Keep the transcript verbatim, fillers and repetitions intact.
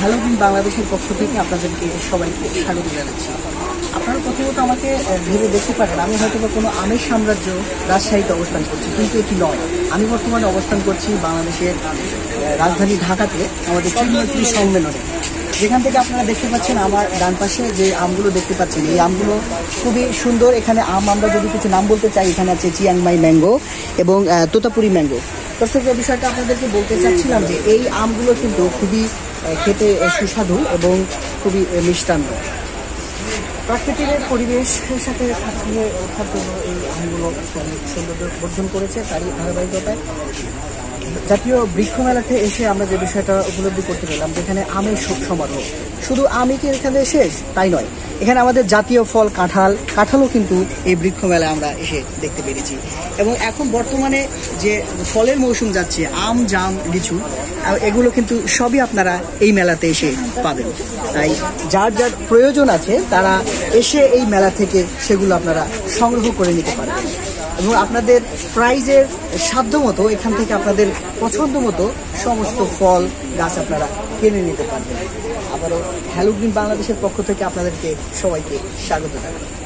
Hello green বাংলাদেশের পক্ষ থেকে আপনাদেরকে সবাইকে স্বাগত জানাচ্ছি। আপনারা প্রথমত আমাকে ভেবে দেখতে পারেন আমি হয়তো বা কোনো আমের সাম্রাজ্য রাজশাহীতে অবস্থান করছি, কিন্তু এটি নয়। আমি বর্তমানে অবস্থান করছি বাংলাদেশের রাজধানী ঢাকাতে আমাদের চিরমৈত্রী সম্মেলনে, যেখান থেকে আপনারা দেখতে পাচ্ছেন আমার ডান পাশে যে আমগুলো দেখতে পাচ্ছেন, এই আমগুলো খুবই সুন্দর। এখানে আম আমরা যদি কিছু নাম বলতে চাই, এখানে আছে চিয়াংমাই ম্যাঙ্গো এবং তোতাপুরি ম্যাঙ্গো। দর্শক, এই বিষয়টা আপনাদেরকে বলতে চাচ্ছিলাম যে এই আমগুলো কিন্তু খুবই খেতে সুস্বাদু এবং খুবই মিষ্টান্ন। প্রাকৃতিক পরিবেশের সাথে খাপিয়ে ওঠার জন্য এই আমগুলো সৌন্দর্য বর্ধন করেছে। তারই ধারাবাহিকতায় জাতীয় বৃক্ষ মেলাতে এসে আমরা যে বিষয়টা উপলব্ধি করতে পেলাম, যেখানে আমের সমারোহ, শুধু আমই কি এখানে শেষ তাই নয়, এখানে আমাদের জাতীয় ফল কাঁঠাল কাঁঠালও কিন্তু এই বৃক্ষ মেলায় আমরা এসে দেখতে পেরেছি। এবং এখন বর্তমানে যে ফলের মৌসুম যাচ্ছে, আম জাম লিচু, এগুলো কিন্তু সবই আপনারা এই মেলাতে এসে পাবেন। তাই যার যার প্রয়োজন আছে তারা এসে এই মেলা থেকে সেগুলো আপনারা সংগ্রহ করে নিতে পারেন এবং আপনাদের প্রাইজের সাধ্য মতো এখান থেকে আপনাদের পছন্দ মতো সমস্ত ফল গাছ আপনারা কিনে নিতে পারবেন। আবারও হ্যালো গ্রিন বাংলাদেশের পক্ষ থেকে আপনাদেরকে সবাইকে স্বাগত জানাই।